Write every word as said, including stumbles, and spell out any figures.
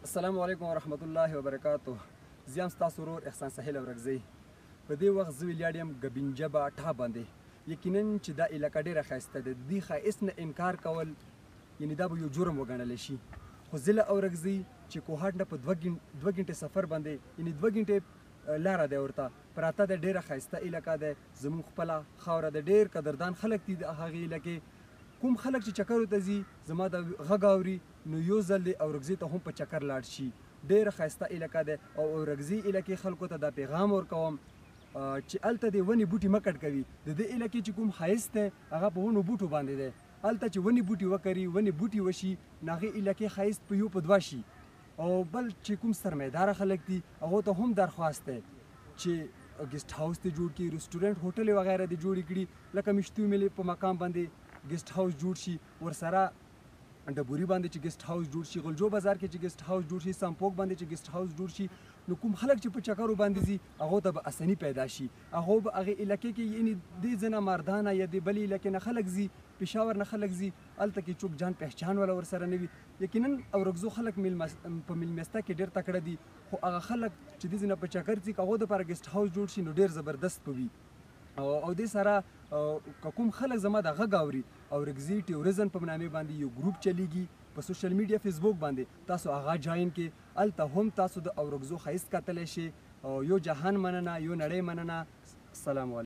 السلام علیکم ورحمت الله وبرکاته. زه یم ستاسو ورور احسان سهیل اورکزی. په دې وخت زه ویلیاړ یم ګبینجه به ټا باندې. یقینا چې دا علاقه ډېره ښایسته ده. د دې ښایست نه انکار کول یعنې دا به یو جرم وګڼلی شي. خو زه له اورکزي چې کوهاټ نه په دوه ګنټې سفر باندې یعنې دوه ګنټې لاره دی ورته پراته ده. ډېره ښایسته علاقه ده. زموږ خپله خاوره ده. ډېر قدردان خلک دي د هغې علاقې. کوم خلک چې چکرو ته ځي زما د غږ اوري نو یو ځل د اورکزي ته هم په چکر لاړ شي. ډېره ښایسته علاقه ده او اورکزي علاقې خلکو ته دا پیغام ورکوم چې هلته دې ونې بوټي مه کټ کوي. د دې علاقې چې کوم ښایست دی هغه په ونو بوټو باندې دی. هلته چې ونې بوټي وکري ونې بوټي وشي نو هغې علاقې ښایست په یو په دوه شي. او بل چې کوم سرمایداره خلک دي هغو ته هم درخواست دی چې ګیسټ هاوس دې جوړ کړي، رسټورنټ هوټل وغیره دې جوړې کړي. لکه مشتو ملي په مقام باندې ګیسټ هاوس جوړ شي، ورسره ډبوري باندې چې ګیسټ هاوس جوړ شي، غلجو بازار کې چې ګیسټ هاوس جوړ شي، سمپوک باندې چې ګیسټ هاوس جوړ شي. نو کوم خلک چې په چکرو باندې ځي هغو ته به اساني پیدا شي. هغو به هغې علاقې کې یعنې دې ځای نه مردانه یا دې بلې علاقې نه خلک ځي، پېښور نه خلک ځي، هلته کې څوک جان پهچان والا ورسره نه وي. یقینا اورکزو خلک په میلمسته کې ډېر تکړه دي. خو هغه خلک چې دې ځای نه په چکر ځي که هغو دپاره ګیسټ هاوس جوړ شي نو ډېر زبردست به وي. او دې سره که کوم خلک زما د غږ اوري اورکزي ټوریزم په نامې باندې یو ګروپ چلیږي په سوشل میډیا فیسبوک باندې، تاسو هغه جاین کې. هلته هم تاسو د اورکزو ښایست کتلی شئ. یو جهان مننه، یو نړۍ مننه. السلام علیکم.